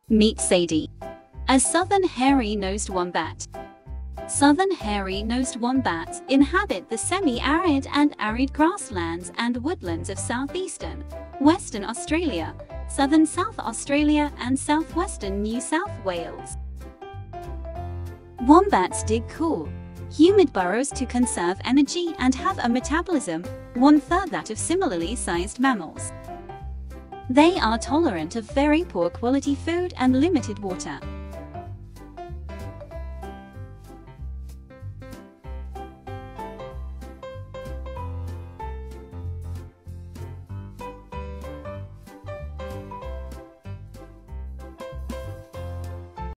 Meet SADIE, a southern hairy-nosed wombat. Southern hairy-nosed wombats inhabit the semi-arid and arid grasslands and woodlands of southeastern, Western Australia, southern South Australia and southwestern New South Wales. Wombats dig cool, humid burrows to conserve energy and have a metabolism 1/3 that of similarly sized mammals. They are tolerant of very poor quality food and limited water.